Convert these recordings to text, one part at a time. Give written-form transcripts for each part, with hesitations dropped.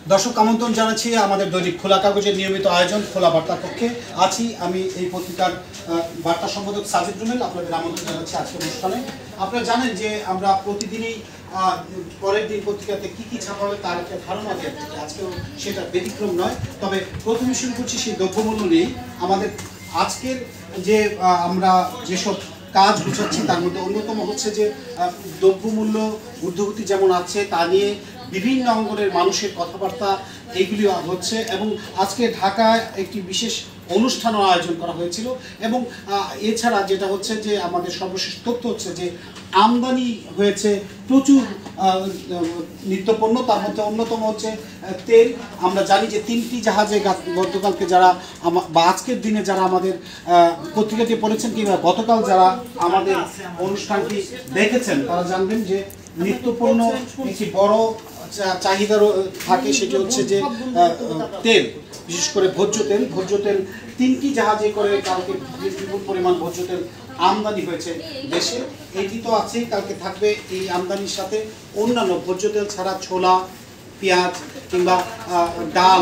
দর্শক আমন্ত্রণ জানাচ্ছি আমাদের দৈনিক খোলা কাগজের নিয়মিত আয়োজন খোলা বার্তা কক্ষে আছি আমি এই পত্রিকার বার্তা সম্পাদক সাজিদ রুমেল। আপনাদের আমন্ত্রণ জানাচ্ছি আজকের অনুষ্ঠানে। আপনারা জানেন যে আমরা প্রতিদিনই পরের দিন পত্রিকাতে কী কী ছাপা হবে তার একটা ধারণা দিয়ে থাকি, আজকেও সেটা ব্যতিক্রম নয়। তবে প্রথমে শুরু করছি সেই দ্রব্যমূল্য নিয়েই। আমাদের আজকের যে আমরা যেসব কাজ গুছাচ্ছি তার মধ্যে অন্যতম হচ্ছে যে দ্রব্যমূল্য ঊর্ধ্বগতি যেমন আছে তা নিয়ে বিভিন্ন অঙ্গনের মানুষের কথাবার্তা এইগুলি হচ্ছে এবং আজকে ঢাকায় একটি বিশেষ অনুষ্ঠানও আয়োজন করা হয়েছিল। এবং এছাড়া যেটা হচ্ছে যে আমাদের সর্বশেষ তথ্য হচ্ছে যে আমদানি হয়েছে প্রচুর নিত্যপণ্য, তার মধ্যে অন্যতম হচ্ছে তেল। আমরা জানি যে 3টি জাহাজে গতকালকে যারা বা আজকের দিনে যারা আমাদের পত্রিকাটি পড়েছেন কিংবা গতকাল যারা আমাদের অনুষ্ঠানটি দেখেছেন তারা জানবেন যে নিত্যপণ্য একটি বড় চাহিদা থাকে, সেটি হচ্ছে যে তেল, বিশেষ করে ভোজ্য তেল 3টি জাহাজে করে কালকে বিপুল পরিমাণ ভোজ্য তেল আমদানি হয়েছে দেশে। এটি তো আছেই, কালকে থাকবে এই আমদানির সাথে অন্যান্য ভোজ্য তেল ছাড়া ছোলা, পেঁয়াজ কিংবা ডাল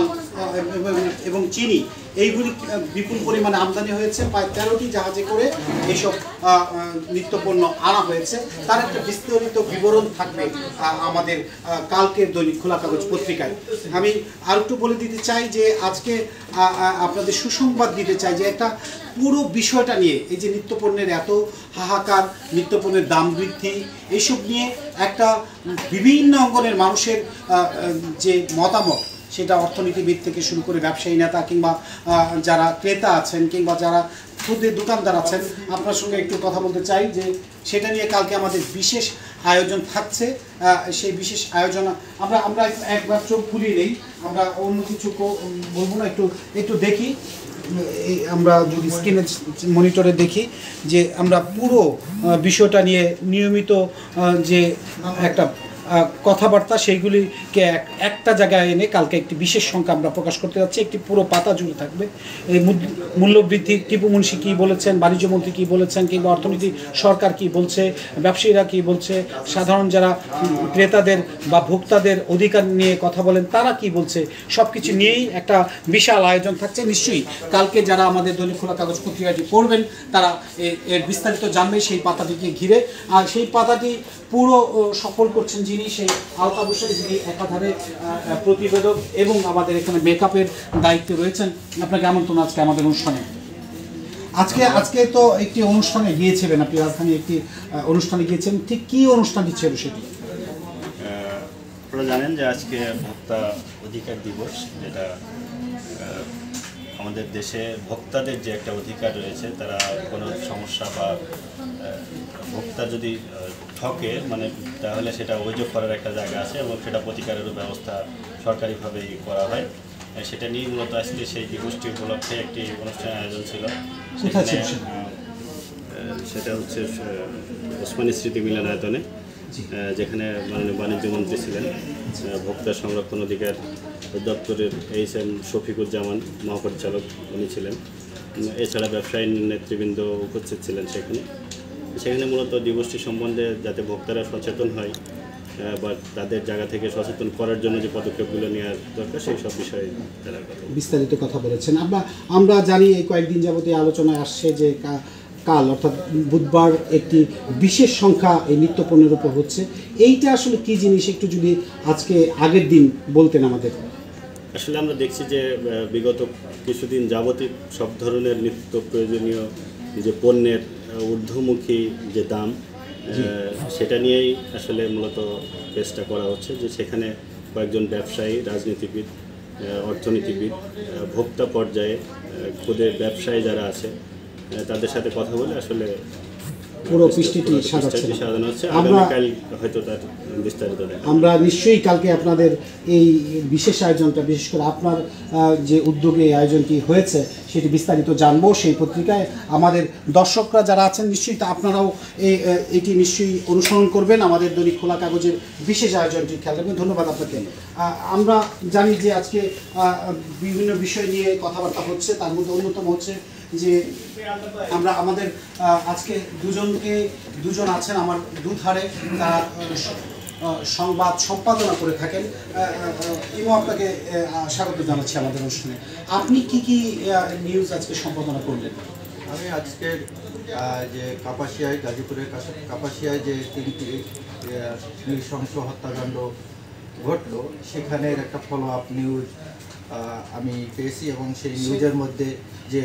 এবং চিনি, এইগুলি বিপুল পরিমাণে আমদানি হয়েছে। প্রায় 13টি জাহাজে করে এইসব নিত্যপণ্য আনা হয়েছে। তার একটা বিস্তারিত বিবরণ থাকবে আমাদের কালকের দৈনিক খোলা কাগজ পত্রিকায়। আমি আর একটু বলে দিতে চাই যে আজকে আপনাদের সুসংবাদ দিতে চাই যে একটা পুরো বিষয়টা নিয়ে, এই যে নিত্যপণ্যের এত হাহাকার, নিত্যপণ্যের দাম বৃদ্ধি, এইসব নিয়ে একটা বিভিন্ন অঙ্গনের মানুষের যে মতামত, সেটা অর্থনীতিবিদ থেকে শুরু করে ব্যবসায়ী নেতা কিংবা যারা ক্রেতা আছেন কিংবা যারা খুদের দোকানদার আছেন, আপনার সঙ্গে একটু কথা বলতে চাই যে সেটা নিয়ে কালকে আমাদের বিশেষ আয়োজন থাকছে। সেই বিশেষ আয়োজন আমরা একবার চোখ খুলিয়ে নেই, আমরা অন্য কিছু বলবো না, একটু দেখি। আমরা যদি স্ক্রিনে মনিটরে দেখি যে আমরা পুরো বিষয়টা নিয়ে নিয়মিত যে একটা কথাবার্তা সেইগুলিকে একটা জায়গায় এনে কালকে একটি বিশেষ সংখ্যা আমরা প্রকাশ করতে যাচ্ছি। একটি পুরো পাতা জুড়ে থাকবে এই মূল্যবৃদ্ধি, টিপু মুন্সি কী বলেছেন, বাণিজ্যমন্ত্রী কী বলেছেন, কিংবা অর্থনীতি সরকার কী বলছে, ব্যবসায়ীরা কী বলছে, সাধারণ যারা ক্রেতাদের বা ভোক্তাদের অধিকার নিয়ে কথা বলেন তারা কী বলছে, সব কিছু নিয়েই একটা বিশাল আয়োজন থাকছে। নিশ্চয়ই কালকে যারা আমাদের দৈনিক খোলা কাগজ পত্রিকাটি পড়বেন তারা এর বিস্তারিত জানবে সেই পাতাটিকে ঘিরে। আর সেই পাতাটি পুরো সফল করছেন যিনি, সেই আলতা বসে, যিনি একাধারে প্রতিবেদক এবং আমাদের এখানে মেকআপের দায়িত্বে রয়েছেন। আপনাকে আমন্ত্রণ আজকে আমাদের অনুষ্ঠানে। আজকে তো একটি অনুষ্ঠানে গিয়েছিলেন, আপনি রাজধানী একটি অনুষ্ঠানে গিয়েছেন, ঠিক কী অনুষ্ঠানটি ছিল সেটি? আপনারা জানেন যে আজকে ভোক্তা অধিকার দিবস, যেটা আমাদের দেশে ভোক্তাদের যে একটা অধিকার রয়েছে, তারা কোনো সমস্যা বা ভোক্তা যদি ঠকে তাহলে সেটা অভিযোগ করার একটা জায়গা আছে এবং সেটা প্রতিকারেরও ব্যবস্থা সরকারিভাবেই করা হয়। সেটা নিয়ে মূলত আজকে সেই দিবসটি উপলক্ষে একটি অনুষ্ঠানের আয়োজন ছিল। সেটা হচ্ছে ওসমানী স্মৃতি মিলনায়তনে, যেখানে মাননীয় বাণিজ্যমন্ত্রী ছিলেন, ভোক্তা সংরক্ষণ অধিকার দপ্তরের HM শফিকুজ্জামান মহাপরিচালক উনি ছিলেন, এছাড়া ব্যবসায়ী নেতৃবৃন্দ উপস্থিত ছিলেন। সেখানে মূলত দিবসটি সম্বন্ধে যাতে ভোক্তারা সচেতন হয় বা তাদের জায়গা থেকে সচেতন করার জন্য যে পদক্ষেপগুলো নেওয়া দরকার সেই সব বিষয়ে তারা বিস্তারিত কথা বলেছেন। আমরা জানি এই কয়েকদিন যাবত এই আলোচনায় আসছে যে কাল অর্থাৎ বুধবার একটি বিশেষ সংখ্যা এই নিত্যপণ্যের উপর হচ্ছে। এইটা আসলে কী জিনিস একটু যদি আজকে আগের দিন বলতেন আমাদের। আসলে আমরা দেখছি যে বিগত কিছুদিন যাবতীয় সব ধরনের নিত্য প্রয়োজনীয় যে পণ্যের ঊর্ধ্বমুখী যে দাম, সেটা নিয়েই আসলে মূলত চেষ্টা করা হচ্ছে। যে সেখানে কয়েকজন ব্যবসায়ী, রাজনীতিবিদ, অর্থনীতিবিদ, ভোক্তা পর্যায়ে খুদে ব্যবসায়ী যারা আছে তাদের সাথে কথা বলে আসলে পুরো পৃষ্ঠটি সাজানো হচ্ছে। আগামীকাল হয়তো তার বিস্তারিত আমরা নিশ্চয়ই কালকে আপনাদের এই বিশেষ আয়োজনটা, বিশেষ করে আপনার যে উদ্যোগে এই আয়োজনটি হয়েছে সেটি বিস্তারিত জানবো সেই পত্রিকায়। আমাদের দর্শকরা যারা আছেন নিশ্চয়ই তা আপনারাও এটি নিশ্চয়ই অনুসরণ করবেন, আমাদের দৈনিক খোলা কাগজের বিশেষ আয়োজনটি খেয়াল রাখবেন। ধন্যবাদ আপনাকে। আমরা জানি যে আজকে বিভিন্ন বিষয় নিয়ে কথাবার্তা হচ্ছে, তার মধ্যে অন্যতম হচ্ছে যে আমরা আমাদের আজকে দুজন আছেন আমার দুধারে, তারা সংবাদ সম্পাদনা করে থাকেন। ইমো, আপনাকে স্বাগত জানাচ্ছি আমাদের অনুষ্ঠানে। আপনি কি কি নিউজ আজকে সম্পাদনা করলেন? আমি আজকের যে কাপাসিয়ায়, গাজীপুরের কাপাসিয়ায় যে 3টি নৃশংস হত্যাকাণ্ড ঘটলো, সেখানের একটা ফলো আপ নিউজ আমি পেয়েছি, এবং সেই নিউজের মধ্যে যে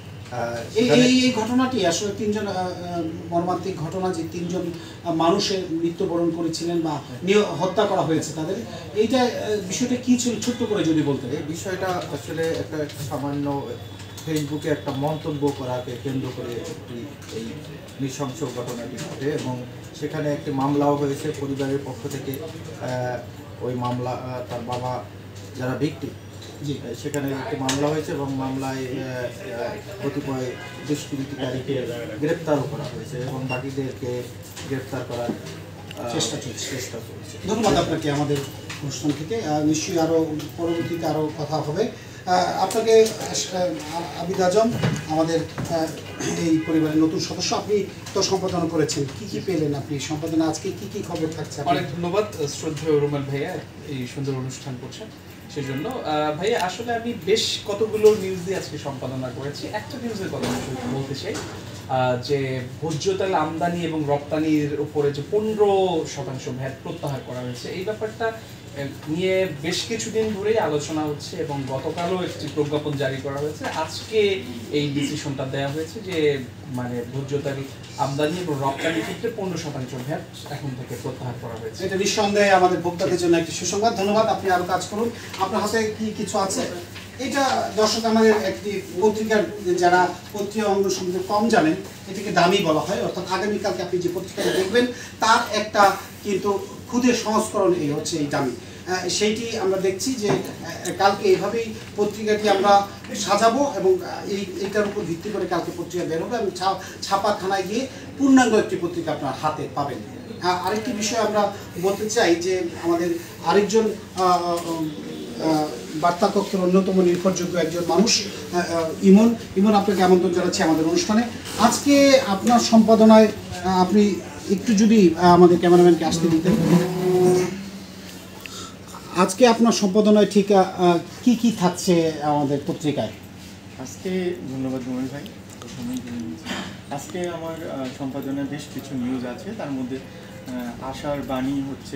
এই ঘটনাটি আসলে 3জন মর্মান্তিক ঘটনা, যে 3জন মানুষের মৃত্যুবরণ করেছিলেন বা হত্যা করা হয়েছে তাদের, এইটা বিষয়টা কি ছিল ছোট্ট করে যদি বলতেন। এই বিষয়টা আসলে একটা সামান্য ফেসবুকে একটা মন্তব্য করাকে কেন্দ্র করে এই নৃশংস ঘটনাটি ঘটে, এবং সেখানে একটি মামলাও হয়েছে পরিবারের পক্ষ থেকে। ওই মামলা, তার বাবা যারা ভিকটিম, সেখানে একটি মামলা হয়েছে, এবং মামলায় কতিপয় দুষ্কৃতিকারীকে গ্রেপ্তারও করা হয়েছে, এবং বাকিদেরকে গ্রেপ্তার করার চেষ্টা চলছে। ধন্যবাদ আপনাকে আমাদের অনুষ্ঠান থেকে। নিশ্চয়ই আরও পরবর্তীতে আরও কথা হবে। আপনাকে আবিদ আজম, আমাদের এই পরিবারের নতুন সদস্য, আপনি তো সম্পাদনা করেছেন, কি কি পেলেন আপনি সম্পাদনা? আজকে কি কি খবর থাকছে? অনেক ধন্যবাদ শ্রদ্ধেয় রুমেল ভাইয়া এই সুন্দর অনুষ্ঠান করছেন সেজন্য। ভাইয়া আসলে আমি বেশ কতগুলো নিউজ দিয়ে আজকে সম্পাদনা করেছি। একটা নিউজের কথা আমি বলতে চাই, যে ভোজ্য তেল আমদানি এবং রপ্তানির উপরে যে 15% ভ্যাট প্রত্যাহার করা হয়েছে, এই ব্যাপারটা নিয়ে বেশ কিছুদিন ধরেই আলোচনা হচ্ছে, এবং গতকালও একটি প্রজ্ঞাপন জারি করা হয়েছে। আজকে এই ডিসিশনটা দেওয়া হয়েছে যে মানে ভোজ্য তেল আমদানি এবং রপ্তানির ক্ষেত্রে 15% ভ্যাট এখন থেকে প্রত্যাহার করা হয়েছে। এটা নিঃসন্দেহে আমাদের ভোক্তাদের জন্য একটি সুসংবাদ। ধন্যবাদ, আপনি আরো কাজ করুন। আপনার হাতে কি কিছু আছে? এটা দর্শক, আমাদের একটি পত্রিকার, যারা পত্রিকা অঙ্গ সম্বন্ধে কম জানেন, এটাকে দামি বলা হয়। অর্থাৎ আগামীকালকে আপনি যে পত্রিকাটা দেখবেন তার একটা কিন্তু ক্ষুদে সংস্করণ এই হচ্ছে এই দামি। সেইটি আমরা দেখছি যে কালকে এইভাবেই পত্রিকাটি আমরা সাজাবো, এবং এইটার উপর ভিত্তি করে কালকে পত্রিকা বের হবে, এবং ছাপাখানায় গিয়ে পূর্ণাঙ্গ একটি পত্রিকা আপনার হাতে পাবেন। আরেকটি বিষয় আমরা বলতে চাই যে আমাদের আরেকজন বার্তাকক্ষের অন্যতম নির্ভরযোগ্য একজন মানুষ ইমন, আপনাকে আমন্ত্রণ জানাচ্ছি আমাদের অনুষ্ঠানে। আজকে আপনার সম্পাদনায় আপনি একটু যদি আমাদের ক্যামেরাম্যানকে আসতে দিতেন। আজকে আপনার সম্পাদনায় ঠিক কি কি থাকছে আমাদের পত্রিকায়? আজকে ধন্যবাদ রুমেল ভাই। আজকে আমার সম্পাদনায় বেশ কিছু নিউজ আছে, তার মধ্যে আশার বাণী হচ্ছে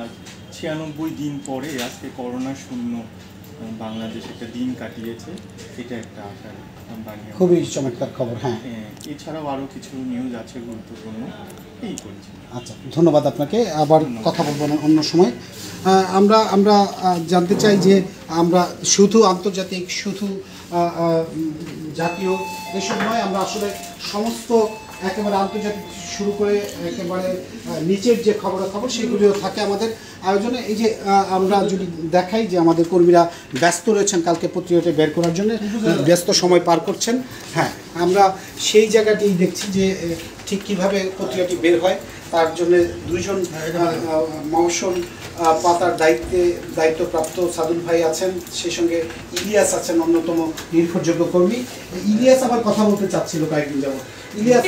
96 দিন পরে আজকে করোনা শূন্য বাংলাদেশ একটা দিন কাটিয়েছে, এটা একটা আশার বাণী। খুবই চমৎকার খবর। হ্যাঁ, এছাড়াও আরও কিছু নিউজ আছে গুরুত্বপূর্ণ, এই করেছি। আচ্ছা, ধন্যবাদ আপনাকে। আবার কথা বলবো না অন্য সময়। আমরা জানতে চাই যে আমরা শুধু আন্তর্জাতিক, শুধু জাতীয় এসব নয়, আমরা আসলে সমস্ত একেবারে আন্তর্জাতিক শুরু করে একেবারে নিচের যে খবর সেগুলিও থাকে আমাদের আয়োজনে। এই যে আমরা যদি দেখাই যে আমাদের কর্মীরা ব্যস্ত রয়েছেন কালকে পত্রিকাটি বের করার জন্য, ব্যস্ত সময় পার করছেন। হ্যাঁ, আমরা সেই জায়গাতেই দেখছি যে ঠিক কীভাবে পত্রিকাটি বের হয়, তার জন্য 2জন মৌসুম পাতার দায়িত্বপ্রাপ্ত সাদুল ভাই আছেন, সেই সঙ্গে ইলিয়াস আছেন, অন্যতম নির্ভরযোগ্য কর্মী। ইলিয়াস আবার কথা বলতে চাচ্ছিল কয়েকদিন যাবত। ইলিয়াস,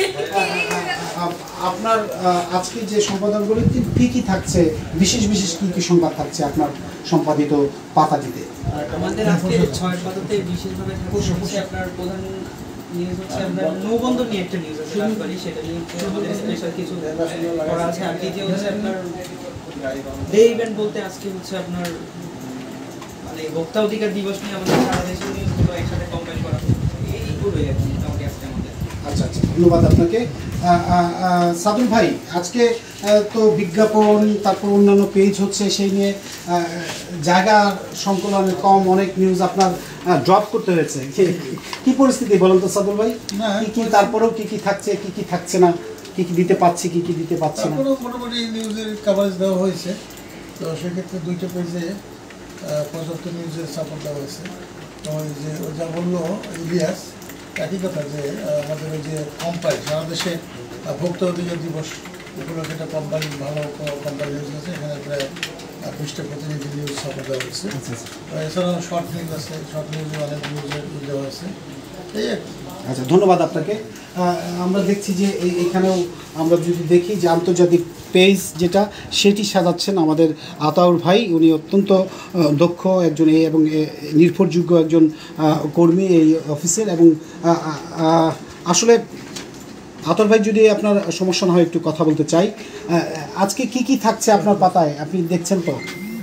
আপনার আজকে যে সম্পাদনগুলো কি কি থাকছে, বিশেষ কি কি সংবাদ থাকছে আপনার সম্পাদিত পাতাটিতে? আমাদের আজকে 6 পাতাতে বিশেষভাবে থাকছে আপনার প্রধান নিউজ হচ্ছে আমরা নৌবন্দর নিয়ে একটা নিউজ আছে রাজবাড়ী, সেটা নিয়ে আমাদের স্পেশাল কিছু করা আছে। আর দ্বিতীয় হচ্ছে আপনার ডে ইভেন্ট বলতে আজকে হচ্ছে আপনার মানে ভোক্তা অধিকার দিবস নিয়ে আমাদের সারা দেশের নিউজগুলো একসাথে কম্পাইল করা, এইগুলোই এখন মোটামুটি আজকে আমাদের। আচ্ছা, ধন্যবাদ আপনাকে। সাদুল ভাই, আজকে তো বিজ্ঞাপন, তারপর অন্যান্য পেজ হচ্ছে, সেই নিয়ে জায়গা সংকলনে কম, অনেক নিউজ আপনার ড্রপ করতে হয়েছে। কি পরিস্থিতি বলেন তো সাদুল ভাই? কি তারপরেও কি থাকছে, কি থাকছে না, কি দিতে পারছি, কি দিতে পারছি না? মোটামুটি নিউজের কাভারেজ দেওয়া হয়েছে, তো সেক্ষেত্রে 2টা পেজে পর্যাপ্ত নিউজের সাপোর্ট দেওয়া হয়েছে। তো ওই যা বললো ইলিয়াস, একই কথা যে আমাদের ওই যে কোম্পানি সারা দেশে ভোক্তা অধিকার দিবস উপলক্ষে একটা কোম্পানি, ভালো কোম্পানি নিউজ আছে, এখানে প্রায় 20টা প্রতিনিধি নিউজ সাপোর্ট দেওয়া হয়েছে। এছাড়াও শর্ট নিউজ আছে, শর্ট নিউজে অনেক নিউজের দেওয়া আছে, এই আর কি। আচ্ছা, ধন্যবাদ আপনাকে। আমরা দেখছি যে এখানেও আমরা যদি দেখি যে আন্তর্জাতিক পেজ যেটা সেটি সাজাচ্ছেন আমাদের আতাউর ভাই। উনি অত্যন্ত দক্ষ একজন এবং নির্ভরযোগ্য একজন কর্মী এই অফিসের। এবং আসলে আতাউর ভাই, যদি আপনার সমস্যা না হয় একটু কথা বলতে চাই। আজকে কি থাকছে আপনার পাতায়, আপনি দেখছেন তো?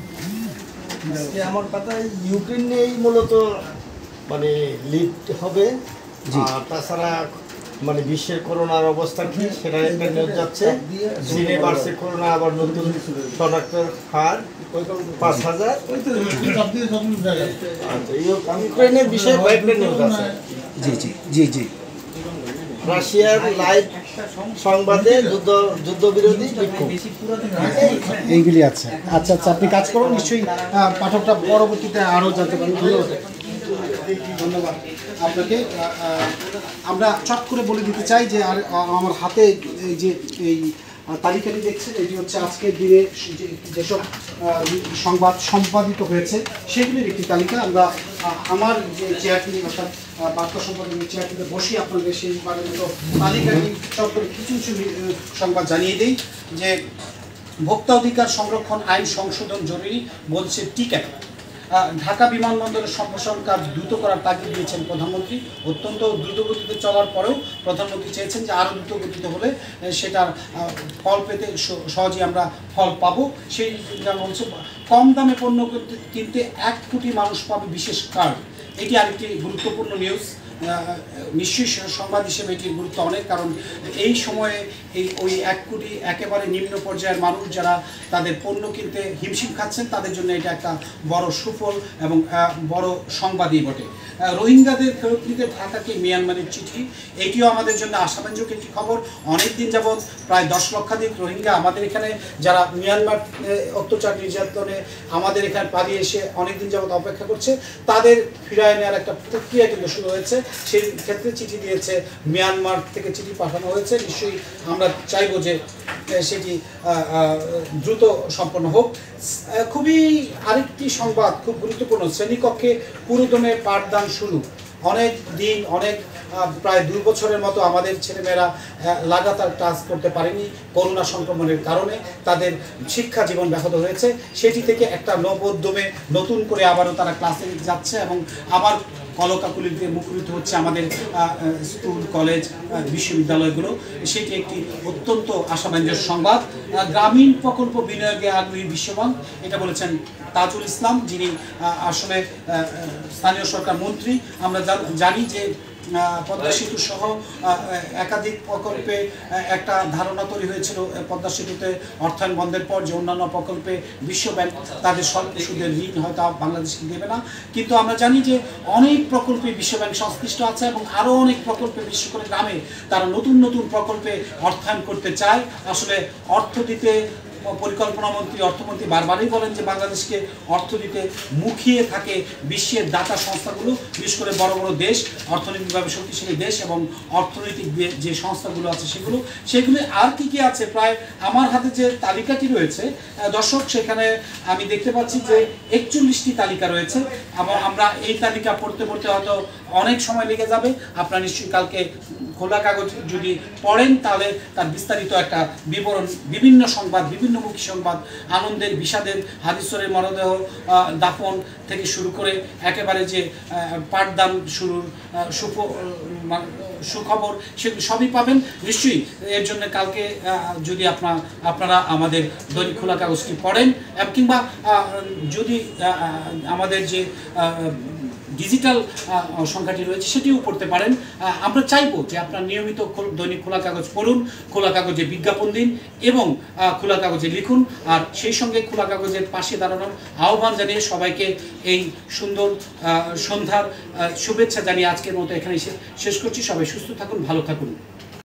আমার পাতায় ইউক্রেন নিয়েই মূলত মানে লিড হবে। আর তাছাড়া মানে বিশ্বের করোনার অবস্থা কি সেটা একটা নিউজ যাচ্ছে। চীনে বাড়ছে করোনা, আবার নতুন শনাক্তের হার 5,000। ইউক্রেনের বিষয়ে কয়েকটা নিউজ আছে। জি জি জি জি। রাশিয়ার লাইভ সংবাদে যুদ্ধবিরোধী বিক্ষোভ, এইগুলি আছে। আচ্ছা আচ্ছা, আপনি কাজ করুন, নিশ্চয়ই পাঠকটা পরবর্তীতে আরও জানতে পারবেন। ধন্যবাদ আপনাকে। আমরা চট করে বলে দিতে চাই যে আমার হাতে যে এই তালিকাটি দেখছেন, এটি হচ্ছে আজকের দিনে যেসব সংবাদ সম্পাদিত হয়েছে সেগুলির একটি তালিকা। আমরা আমার যে চেয়ারটি অর্থাৎ বার্তা সম্পাদনের চেয়ারটিতে বসে আপনাদের সেই বারের মতো তালিকাটি চট করে কিছু কিছু সংবাদ জানিয়ে দিই। যে ভোক্তা অধিকার সংরক্ষণ আইন সংশোধন জরুরি বলছে টিকা। ঢাকা বিমানবন্দরের সম্প্রসারণ কাজ দ্রুত করার তাগিদ দিয়েছেন প্রধানমন্ত্রী। অত্যন্ত দ্রুতগতিতে চলার পরেও প্রধানমন্ত্রী চেয়েছেন যে আরও দ্রুতগতিতে হলে সেটার ফল পেতে সহজেই আমরা ফল পাবো। সেই বলছে কম দামে পণ্য কিনতে 1 কোটি মানুষ পাবে বিশেষ কার্ড। এটি আরেকটি গুরুত্বপূর্ণ নিউজ। নিশ্চয়ই সংবাদ হিসেবে এটির গুরুত্ব অনেক, কারণ এই সময়ে ওই 1 কোটি একেবারে নিম্ন পর্যায়ের মানুষ যারা তাদের পণ্য কিনতে হিমশিম খাচ্ছেন তাদের জন্য এটা একটা বড় সুফল এবং বড় সংবাদই বটে। রোহিঙ্গাদের ফেরত নিতে ঢাকাকে মিয়ানমারের চিঠি, এটিও আমাদের জন্য আশাব্যঞ্জক একটি খবর। অনেক দিন যাবৎ প্রায় 10 লক্ষাধিক রোহিঙ্গা আমাদের এখানে, যারা মিয়ানমার অত্যাচার নির্যাতনে আমাদের এখানে পালিয়ে এসে অনেক দিন যাবৎ অপেক্ষা করছে, তাদের ফিরায় নেওয়ার একটা প্রক্রিয়া কিন্তু শুরু হয়েছে। সেই ক্ষেত্রে চিঠি দিয়েছে, মিয়ানমার থেকে চিঠি পাঠানো হয়েছে। নিশ্চয়ই আমরা চাইব যে সেটি দ্রুত সম্পন্ন হোক। খুবই আরেকটি সংবাদ খুব গুরুত্বপূর্ণ, শ্রেণীকক্ষে পুরোদমে পাঠদান শুরু। অনেক দিন প্রায় 2 বছরের মতো আমাদের ছেলেমেয়েরা লাগাতার ক্লাস করতে পারেনি করোনা সংক্রমণের কারণে, তাদের শিক্ষা জীবন ব্যাহত হয়েছে। সেটি থেকে একটা নবোদ্যমে নতুন করে আবারও তারা ক্লাসে যাচ্ছে এবং আবার কলকাকুলিতে মুখরিত হচ্ছে আমাদের স্কুল, কলেজ, বিশ্ববিদ্যালয়গুলো। সেটি একটি অত্যন্ত আশাব্যঞ্জক সংবাদ। গ্রামীণ প্রকল্প বিনিয়োগে আগ্রহী বিশ্বব্যাংক, এটা বলেছেন তাজুল ইসলাম, যিনি আসলে স্থানীয় সরকার মন্ত্রী। আমরা জানি যে পদ্মা সেতু সহ একাধিক প্রকল্পে একটা ধারণা তৈরি হয়েছিল পদ্মা সেতুতে অর্থায়ন বন্ধের পর যে অন্যান্য প্রকল্পে বিশ্বব্যাংক তাদের স্বল্প সুদের ঋণ হয়তো বাংলাদেশকে দেবে না, কিন্তু আমরা জানি যে অনেক প্রকল্পে বিশ্বব্যাংক সংশ্লিষ্ট আছে এবং আরও অনেক প্রকল্পে, বিশেষ করে গ্রামে তারা নতুন নতুন প্রকল্পে অর্থায়ন করতে চায়। আসলে অর্থ দিতে পরিকল্পনা মন্ত্রী, অর্থমন্ত্রী বারবারই বলেন যে বাংলাদেশকে অর্থ দিতে মুখিয়ে থাকে বিশ্বের দাতা সংস্থাগুলো, বিশেষ করে বড় বড় দেশ, অর্থনৈতিকভাবে শক্তিশালী দেশ এবং অর্থনৈতিক যে সংস্থাগুলো আছে সেগুলো আর কি আছে। প্রায় আমার হাতে যে তালিকাটি রয়েছে দর্শক, সেখানে আমি দেখতে পাচ্ছি যে 41টি তালিকা রয়েছে এবং আমরা এই তালিকা পড়তে পড়তে হয়তো অনেক সময় লেগে যাবে। আপনারা নিশ্চয়ই কালকে খোলা কাগজ যদি পড়েন তাহলে তার বিস্তারিত একটা বিবরণ, বিভিন্ন সংবাদ, বিভিন্নমুখী সংবাদ, আনন্দের, বিষাদের, হাদিসরের মরদেহ দাফন থেকে শুরু করে একেবারে যে পাঠদান শুরুর সুখবর, সেগুলো সবই পাবেন নিশ্চয়ই। এর জন্য কালকে যদি আপনারা আমাদের দৈনিক খোলা কাগজটি পড়েন কিংবা যদি আমাদের যে ডিজিটাল সংখ্যাটি রয়েছে সেটিও পড়তে পারেন। আমরা চাইবো যে আপনার নিয়মিত দৈনিক খোলা কাগজ পড়ুন, খোলা কাগজে বিজ্ঞাপন দিন এবং খোলা কাগজে লিখুন। আর সেই সঙ্গে খোলা কাগজের পাশে দাঁড়ানোর আহ্বান জানিয়ে সবাইকে এই সুন্দর সন্ধ্যার শুভেচ্ছা জানিয়ে আজকের মতো এখানে শেষ করছি। সবাই সুস্থ থাকুন, ভালো থাকুন।